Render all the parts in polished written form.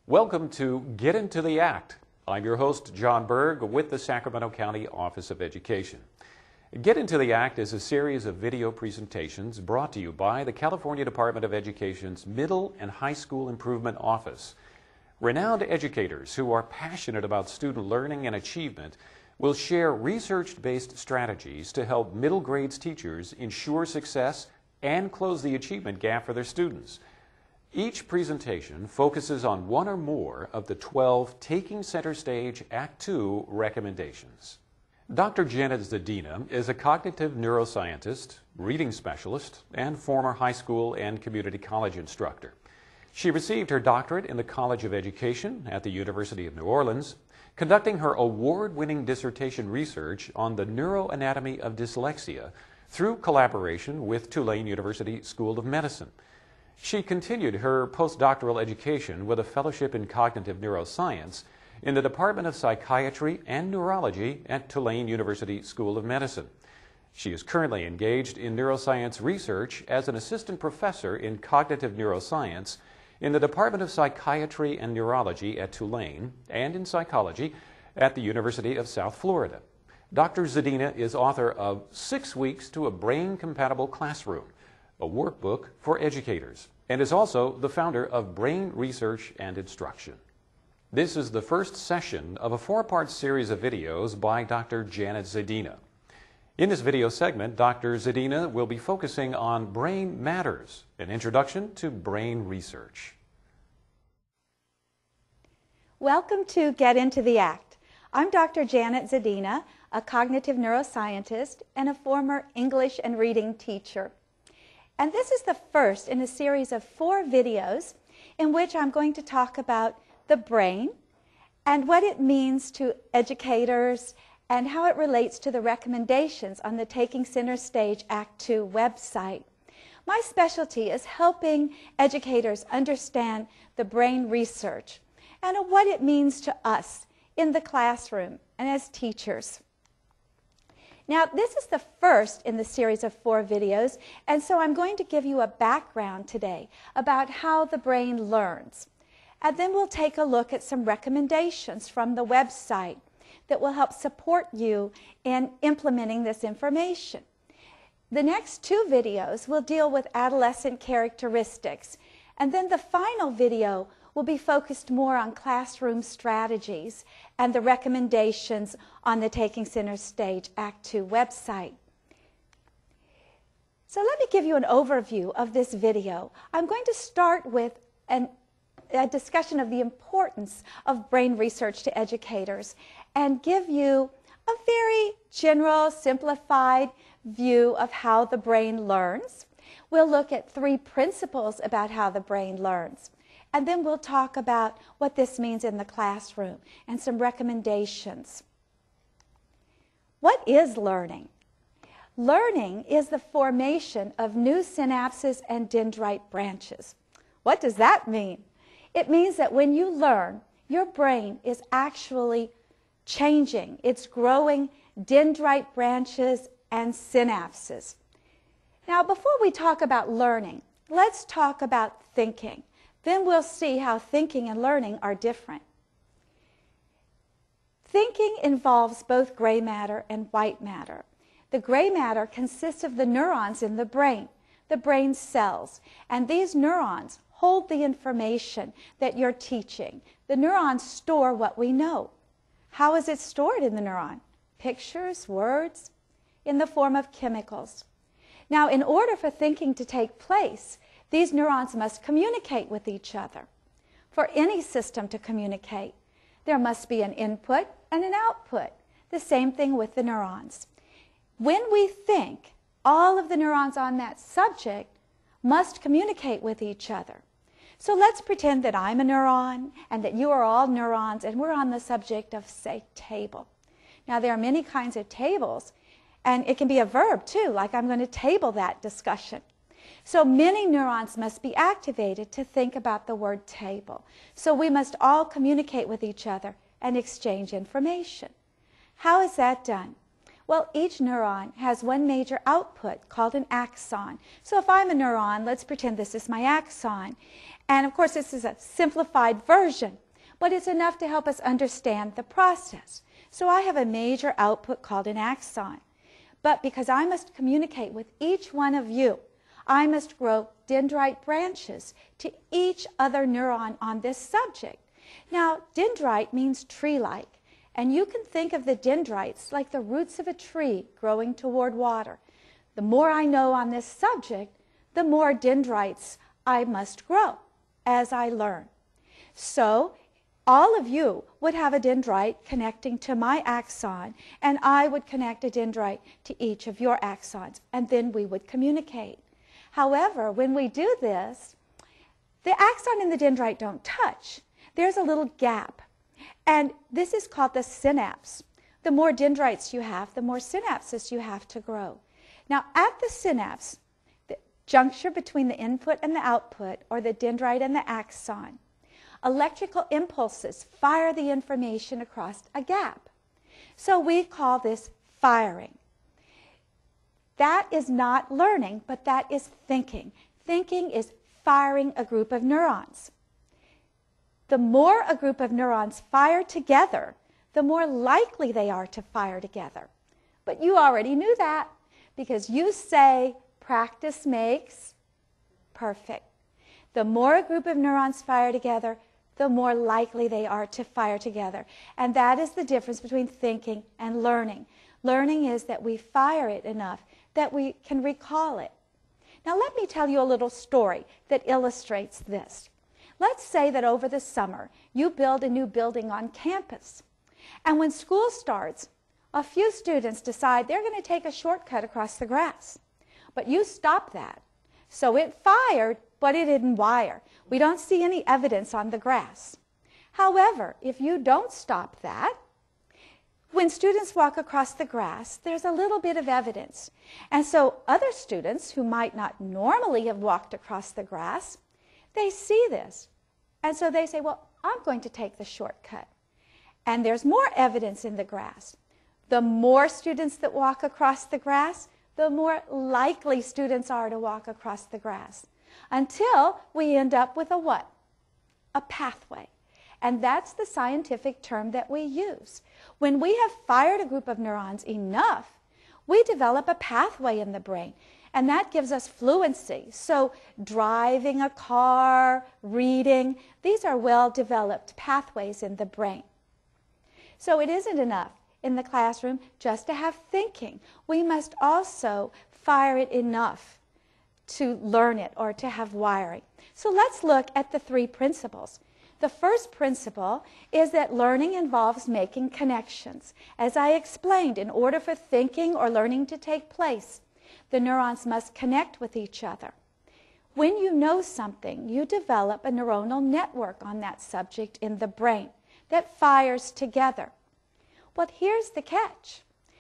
Welcome to Get Into the Act. I'm your host, John Berg, with the Sacramento County Office of Education. Get Into the Act is a series of video presentations brought to you by the California Department of Education's Middle and High School Improvement Office. Renowned educators who are passionate about student learning and achievement will share research-based strategies to help middle grades teachers ensure success and close the achievement gap for their students. Each presentation focuses on one or more of the 12 Taking Center Stage Act II recommendations. Dr. Janet Zadina is a cognitive neuroscientist, reading specialist, and former high school and community college instructor. She received her doctorate in the College of Education at the University of New Orleans, conducting her award-winning dissertation research on the neuroanatomy of dyslexia through collaboration with Tulane University School of Medicine. She continued her postdoctoral education with a fellowship in cognitive neuroscience in the Department of Psychiatry and Neurology at Tulane University School of Medicine. She is currently engaged in neuroscience research as an assistant professor in cognitive neuroscience in the Department of Psychiatry and Neurology at Tulane and in psychology at the University of South Florida. Dr. Zadina is author of 6 Weeks to a Brain-Compatible Classroom, a workbook for educators, and is also the founder of Brain Research and Instruction. This is the first session of a 4-part series of videos by Dr. Janet Zadina. In this video segment, Dr. Zadina will be focusing on Brain Matters, an introduction to brain research. Welcome to Get Into the Act. I'm Dr. Janet Zadina, a cognitive neuroscientist and a former English and reading teacher. And this is the first in a series of 4 videos in which I'm going to talk about the brain and what it means to educators and how it relates to the recommendations on the Taking Center Stage Act II website. My specialty is helping educators understand the brain research and what it means to us in the classroom and as teachers. Now, this is the first in the series of 4 videos, and so I'm going to give you a background today about how the brain learns. And then we'll take a look at some recommendations from the website that will help support you in implementing this information. The next 2 videos will deal with adolescent characteristics, and then the final video will be focused more on classroom strategies and the recommendations on the Taking Center Stage Act II website. So let me give you an overview of this video. I'm going to start with a discussion of the importance of brain research to educators and give you a very general, simplified view of how the brain learns. We'll look at 3 principles about how the brain learns. And then we'll talk about what this means in the classroom and some recommendations. What is learning? Learning is the formation of new synapses and dendrite branches. What does that mean? It means that when you learn, your brain is actually changing. It's growing dendrite branches and synapses. Now, before we talk about learning, let's talk about thinking. Then we'll see how thinking and learning are different. Thinking involves both gray matter and white matter. The gray matter consists of the neurons in the brain cells, and these neurons hold the information that you're teaching. The neurons store what we know. How is it stored in the neuron? Pictures, words, in the form of chemicals. Now, in order for thinking to take place, these neurons must communicate with each other. For any system to communicate, there must be an input and an output. The same thing with the neurons. When we think, all of the neurons on that subject must communicate with each other. So let's pretend that I'm a neuron and that you are all neurons and we're on the subject of, say, table. Now, there are many kinds of tables, and it can be a verb too, like I'm going to table that discussion. So many neurons must be activated to think about the word table. So we must all communicate with each other and exchange information. How is that done? Well, each neuron has one major output called an axon. So if I'm a neuron, let's pretend this is my axon. And of course, this is a simplified version, but it's enough to help us understand the process. So I have a major output called an axon. But because I must communicate with each one of you, I must grow dendrite branches to each other neuron on this subject. Now, dendrite means tree-like, and you can think of the dendrites like the roots of a tree growing toward water. The more I know on this subject, the more dendrites I must grow as I learn. So, all of you would have a dendrite connecting to my axon, and I would connect a dendrite to each of your axons, and then we would communicate. However, when we do this, the axon and the dendrite don't touch. There's a little gap, and this is called the synapse. The more dendrites you have, the more synapses you have to grow. Now, at the synapse, the juncture between the input and the output, or the dendrite and the axon, electrical impulses fire the information across a gap. So we call this firing. That is not learning, but that is thinking. Thinking is firing a group of neurons. The more a group of neurons fire together, the more likely they are to fire together. But you already knew that because you say practice makes perfect. The more a group of neurons fire together, the more likely they are to fire together. And that is the difference between thinking and learning. Learning is that we fire it enough that we can recall it. Now let me tell you a little story that illustrates this. Let's say that over the summer you build a new building on campus. And when school starts, a few students decide they're going to take a shortcut across the grass. But you stop that. So it fired, but it didn't wire. We don't see any evidence on the grass. However, if you don't stop that, when students walk across the grass, there's a little bit of evidence. And so other students who might not normally have walked across the grass, they see this. And so they say, well, I'm going to take the shortcut. And there's more evidence in the grass. The more students that walk across the grass, the more likely students are to walk across the grass. Until we end up with a what? A pathway. And that's the scientific term that we use. When we have fired a group of neurons enough, we develop a pathway in the brain. And that gives us fluency. So driving a car, reading, these are well-developed pathways in the brain. So it isn't enough in the classroom just to have thinking. We must also fire it enough to learn it or to have wiring. So let's look at the three principles. The first principle is that learning involves making connections. As I explained, in order for thinking or learning to take place, the neurons must connect with each other. When you know something, you develop a neuronal network on that subject in the brain that fires together. Well, here's the catch.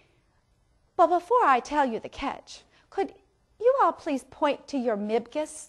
But before I tell you the catch, could you all please point to your MIBGUS?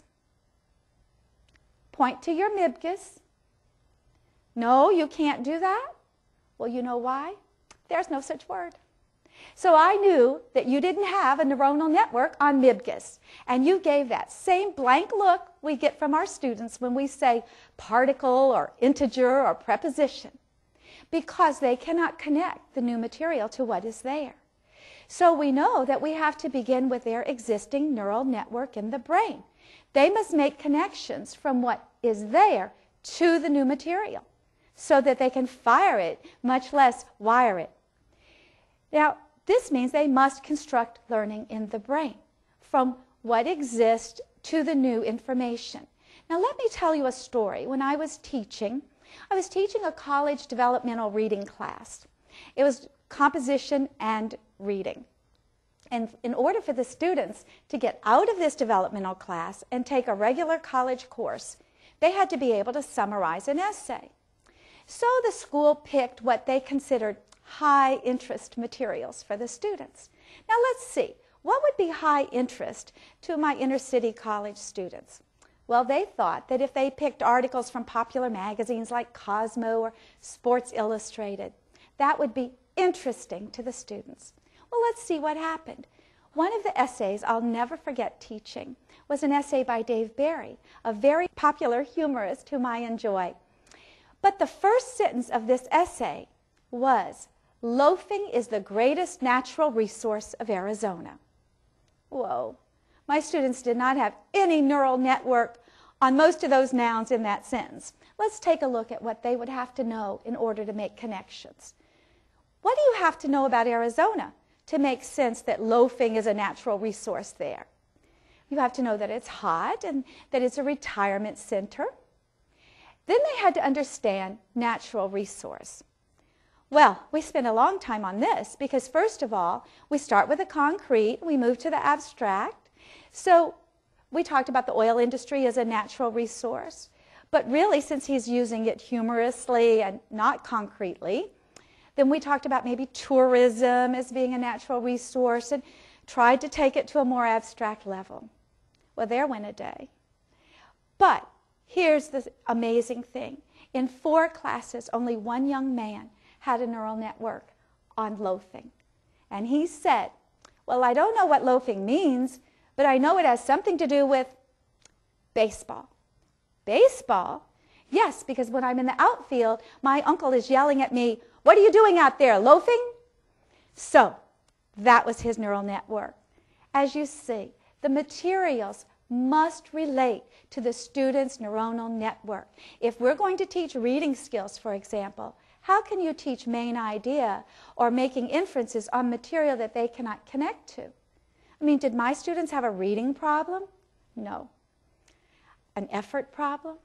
Point to your MIBGUS. No, you can't do that? Well, you know why? There's no such word. So I knew that you didn't have a neuronal network on MIBGUS, and you gave that same blank look we get from our students when we say particle or integer or preposition, because they cannot connect the new material to what is there. So we know that we have to begin with their existing neural network in the brain. They must make connections from what is there to the new material so that they can fire it, much less wire it. Now, this means they must construct learning in the brain from what exists to the new information. Now, let me tell you a story. When I was teaching a college developmental reading class. It was composition and reading. And in order for the students to get out of this developmental class and take a regular college course, they had to be able to summarize an essay. So the school picked what they considered high interest materials for the students. Now let's see, what would be high interest to my inner city college students? Well, they thought that if they picked articles from popular magazines like Cosmo or Sports Illustrated, that would be interesting to the students. Well, let's see what happened. One of the essays I'll never forget teaching was an essay by Dave Barry, a very popular humorist whom I enjoy. But the first sentence of this essay was, "Loafing is the greatest natural resource of Arizona." Whoa. My students did not have any neural network on most of those nouns in that sentence. Let's take a look at what they would have to know in order to make connections. What do you have to know about Arizona to make sense that loafing is a natural resource there? You have to know that it's hot and that it's a retirement center. Then they had to understand natural resource. Well, we spent a long time on this because first of all, we start with the concrete, we move to the abstract. So we talked about the oil industry as a natural resource, but really since he's using it humorously and not concretely, then we talked about maybe tourism as being a natural resource and tried to take it to a more abstract level. Well, there went a day. But here's the amazing thing. In 4 classes, only one young man had a neural network on loafing. And he said, well, I don't know what loafing means, but I know it has something to do with baseball. Baseball? Yes, because when I'm in the outfield, my uncle is yelling at me, "What are you doing out there, loafing?" So that was his neural network. As you see, the materials must relate to the student's neuronal network. If we're going to teach reading skills, for example, how can you teach main idea or making inferences on material that they cannot connect to? I mean, did my students have a reading problem? No. An effort problem?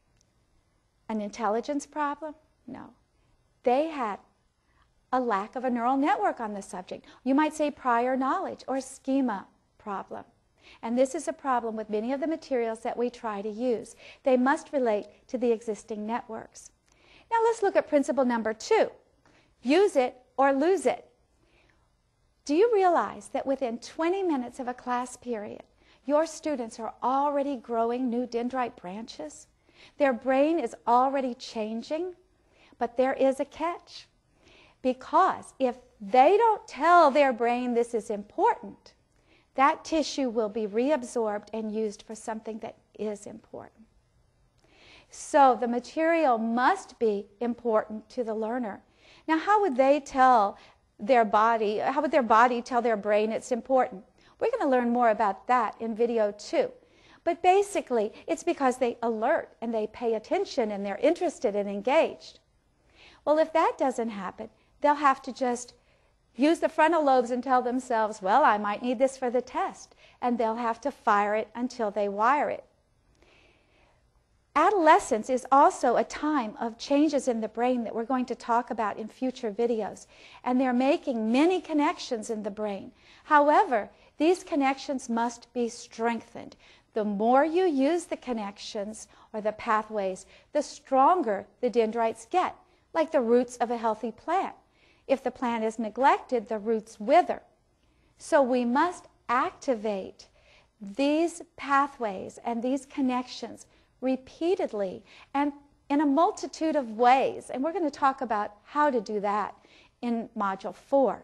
An intelligence problem? No. They had a lack of a neural network on the subject. You might say prior knowledge or schema problem. And this is a problem with many of the materials that we try to use. They must relate to the existing networks. Now let's look at principle number 2. Use it or lose it. Do you realize that within 20 minutes of a class period, your students are already growing new dendrite branches? Their brain is already changing, but there is a catch. Because if they don't tell their brain this is important, that tissue will be reabsorbed and used for something that is important. So the material must be important to the learner. Now, how would they tell their body, how would their body tell their brain it's important? We're going to learn more about that in video 2. But basically, it's because they alert and they pay attention and they're interested and engaged. Well, if that doesn't happen, they'll have to just use the frontal lobes and tell themselves, well, I might need this for the test. And they'll have to fire it until they wire it. Adolescence is also a time of changes in the brain that we're going to talk about in future videos. And they're making many connections in the brain. However, these connections must be strengthened. The more you use the connections or the pathways, the stronger the dendrites get, like the roots of a healthy plant. If the plant is neglected, the roots wither. So we must activate these pathways and these connections repeatedly and in a multitude of ways. And we're going to talk about how to do that in Module 4.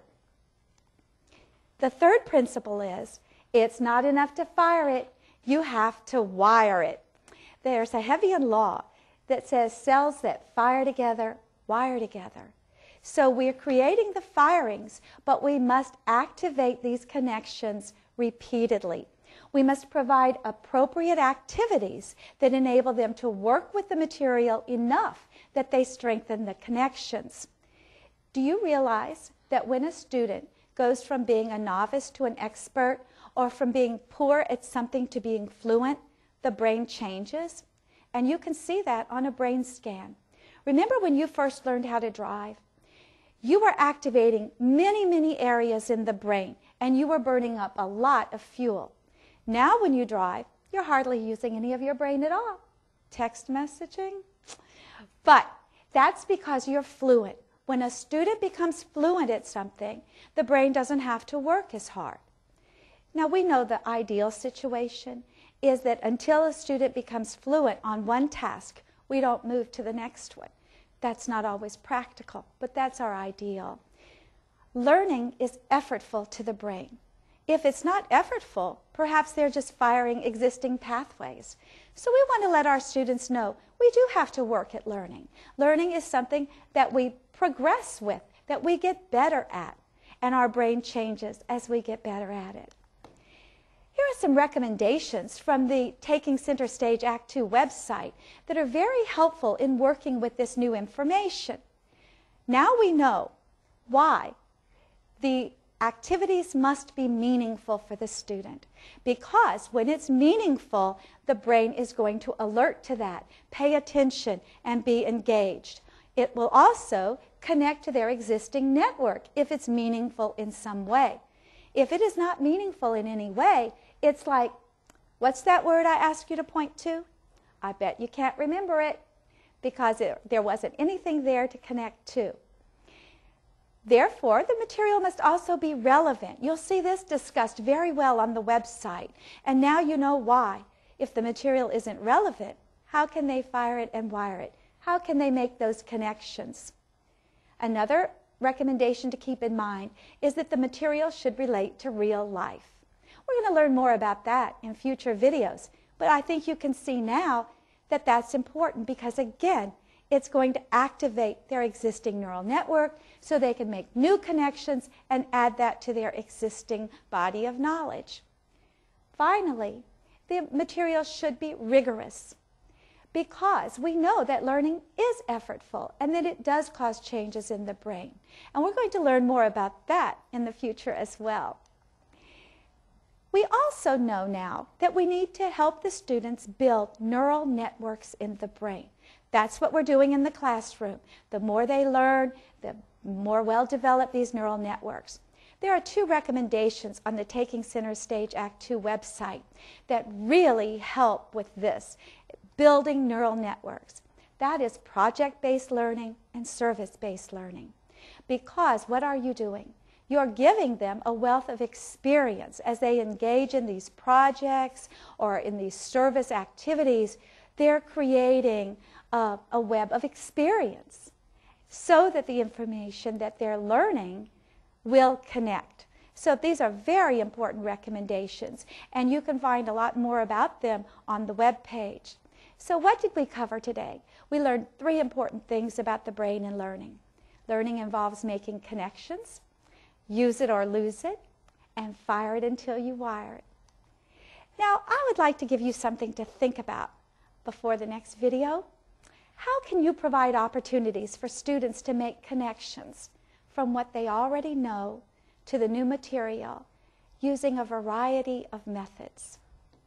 The third principle is, it's not enough to fire it, you have to wire it. There's a Hebbian law that says cells that fire together, wire together. So we're creating the firings, but we must activate these connections repeatedly. We must provide appropriate activities that enable them to work with the material enough that they strengthen the connections. Do you realize that when a student goes from being a novice to an expert, or from being poor at something to being fluent, the brain changes? And you can see that on a brain scan. Remember when you first learned how to drive? You were activating many, many areas in the brain, and you were burning up a lot of fuel. Now when you drive, you're hardly using any of your brain at all. Text messaging. But that's because you're fluent. When a student becomes fluent at something, the brain doesn't have to work as hard. Now we know the ideal situation is that until a student becomes fluent on one task, we don't move to the next one. That's not always practical, but that's our ideal. Learning is effortful to the brain. If it's not effortful, perhaps they're just firing existing pathways. So we want to let our students know we do have to work at learning. Learning is something that we progress with, that we get better at, and our brain changes as we get better at it. Here are some recommendations from the Taking Center Stage Act 2 website that are very helpful in working with this new information. Now we know why the activities must be meaningful for the student, because when it's meaningful, the brain is going to alert to that, pay attention, and be engaged. It will also connect to their existing network if it's meaningful in some way. If it is not meaningful in any way, it's like, what's that word I asked you to point to? I bet you can't remember it because there wasn't anything there to connect to. Therefore, the material must also be relevant. You'll see this discussed very well on the website. And now you know why. If the material isn't relevant, how can they fire it and wire it? How can they make those connections? Another recommendation to keep in mind is that the material should relate to real life. We're going to learn more about that in future videos, but I think you can see now that that's important because, again, it's going to activate their existing neural network so they can make new connections and add that to their existing body of knowledge. Finally, the material should be rigorous because we know that learning is effortful and that it does cause changes in the brain. And we're going to learn more about that in the future as well. We also know now that we need to help the students build neural networks in the brain. That's what we're doing in the classroom. The more they learn, the more well-developed these neural networks. There are 2 recommendations on the Taking Center Stage Act 2 website that really help with this, building neural networks. That is project-based learning and service-based learning. Because what are you doing? You're giving them a wealth of experience as they engage in these projects or in these service activities. They're creating a web of experience so that the information that they're learning will connect. So these are very important recommendations, and you can find a lot more about them on the web page. So what did we cover today? We learned 3 important things about the brain and learning. Learning involves making connections, use it or lose it, and fire it until you wire it. Now, I would like to give you something to think about before the next video. How can you provide opportunities for students to make connections from what they already know to the new material using a variety of methods?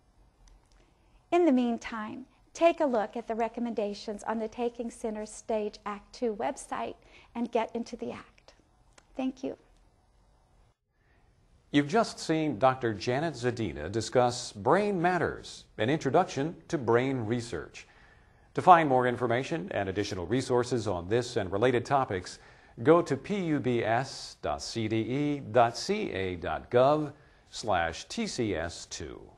In the meantime, take a look at the recommendations on the Taking Center Stage Act 2 website and get into the act. Thank you. You've just seen Dr. Janet Zadina discuss Brain Matters, an introduction to brain research. To find more information and additional resources on this and related topics, go to pubs.cde.ca.gov/TCS2.